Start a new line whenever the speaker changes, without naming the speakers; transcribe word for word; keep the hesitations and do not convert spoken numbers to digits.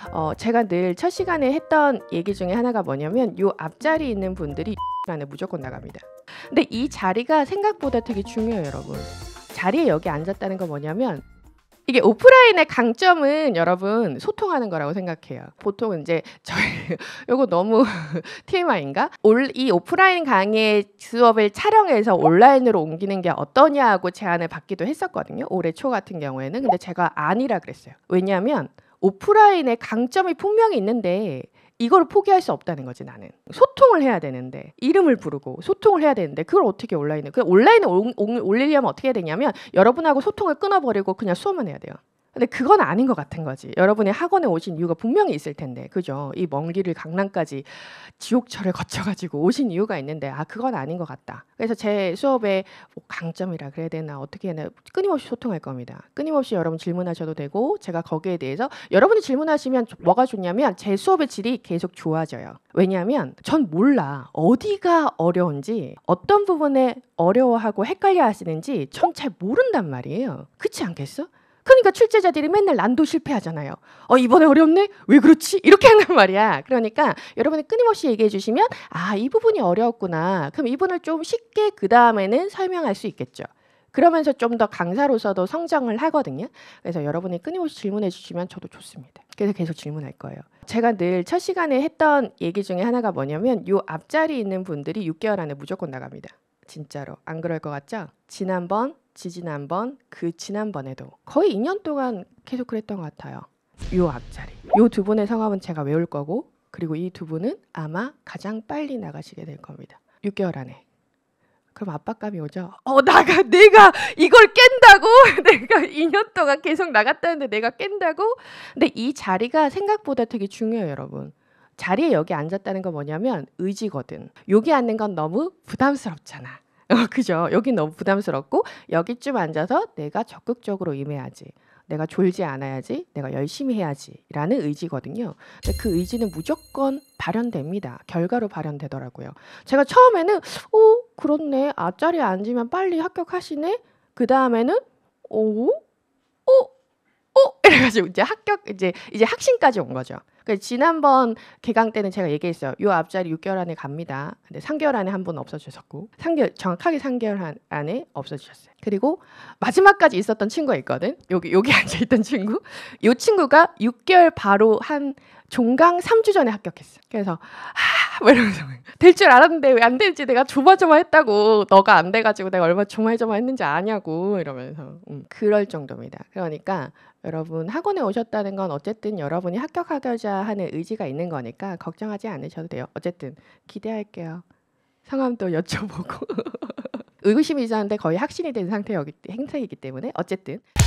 어, 제가 늘 첫 시간에 했던 얘기 중에 하나가 뭐냐면 요 앞자리 있는 분들이 안에 무조건 나갑니다. 근데 이 자리가 생각보다 되게 중요해요, 여러분. 자리에 여기 앉았다는 건 뭐냐면 이게 오프라인의 강점은 여러분 소통하는 거라고 생각해요. 보통 이제 저희 요거 너무 티엠아이인가? 올, 이 오프라인 강의 수업을 촬영해서 온라인으로 옮기는 게 어떠냐고 제안을 받기도 했었거든요. 올해 초 같은 경우에는. 근데 제가 아니라 그랬어요. 왜냐하면 오프라인의 강점이 분명히 있는데 이걸 포기할 수 없다는 거지. 나는 소통을 해야 되는데 이름을 부르고 소통을 해야 되는데 그걸 어떻게 온라인에 그 온라인에 올, 올리려면 어떻게 해야 되냐면 여러분하고 소통을 끊어버리고 그냥 수업만 해야 돼요. 근데 그건 아닌 것 같은 거지. 여러분이 학원에 오신 이유가 분명히 있을 텐데, 그죠? 이 먼 길을 강남까지 지옥철을 거쳐가지고 오신 이유가 있는데, 아 그건 아닌 것 같다. 그래서 제 수업의 뭐 강점이라 그래야 되나 어떻게 해야 되나 끊임없이 소통할 겁니다. 끊임없이 여러분 질문하셔도 되고, 제가 거기에 대해서 여러분이 질문하시면 뭐가 좋냐면 제 수업의 질이 계속 좋아져요. 왜냐하면 전 몰라 어디가 어려운지, 어떤 부분에 어려워하고 헷갈려 하시는지 전 잘 모른단 말이에요. 그렇지 않겠어? 그러니까 출제자들이 맨날 난도 실패하잖아요. 어 이번에 어렵네? 왜 그렇지? 이렇게 한단 말이야. 그러니까 여러분이 끊임없이 얘기해 주시면 아 이 부분이 어려웠구나. 그럼 이 부분을 좀 쉽게 그 다음에는 설명할 수 있겠죠. 그러면서 좀 더 강사로서도 성장을 하거든요. 그래서 여러분이 끊임없이 질문해 주시면 저도 좋습니다. 그래서 계속 질문할 거예요. 제가 늘 첫 시간에 했던 얘기 중에 하나가 뭐냐면 요 앞자리 있는 분들이 육 개월 안에 무조건 나갑니다. 진짜로. 안 그럴 것 같죠? 지난번 지지난번 그 지난번에도 거의 이 년 동안 계속 그랬던 것 같아요. 요 앞자리 요 두 분의 성함은 제가 외울 거고, 그리고 이 두 분은 아마 가장 빨리 나가시게 될 겁니다. 육 개월 안에. 그럼 압박감이 오죠. 어 나가 내가 이걸 깬다고? 내가 이 년 동안 계속 나갔다는데 내가 깬다고? 근데 이 자리가 생각보다 되게 중요해요, 여러분. 자리에 여기 앉았다는 건 뭐냐면 의지거든. 여기 앉는 건 너무 부담스럽잖아. 어, 그죠? 여기 너무 부담스럽고 여기쯤 앉아서 내가 적극적으로 임해야지. 내가 졸지 않아야지. 내가 열심히 해야지. 라는 의지거든요. 근데 그 의지는 무조건 발현됩니다. 결과로 발현되더라고요. 제가 처음에는 어? 그렇네. 앞자리에 앉으면 빨리 합격하시네? 그 다음에는 오? 어? 어? 이래가지고 이제 합격, 이제, 이제 학신까지 온 거죠. 지난번 개강 때는 제가 얘기했어요. 요 앞자리 육 개월 안에 갑니다. 근데 삼 개월 안에 한 분 없어지셨고, 삼 개월, 정확하게 삼 개월 안에 없어지셨어요. 그리고 마지막까지 있었던 친구가 있거든. 여기, 여기 앉아있던 친구. 요 친구가 육 개월 바로 한 종강 삼 주 전에 합격했어. 그래서 하, 뭐 이러면서 될 줄 알았는데 왜 안 될지 내가 조마조마했다고. 너가 안 돼가지고 내가 얼마나 조마조마했는지 아냐고 이러면서. 음, 그럴 정도입니다. 그러니까 여러분 학원에 오셨다는 건 어쨌든 여러분이 합격하고자 하는 의지가 있는 거니까 걱정하지 않으셔도 돼요. 어쨌든 기대할게요. 성함도 여쭤보고 의구심이 있었는데 거의 확신이 된 상태이기 때문에 어쨌든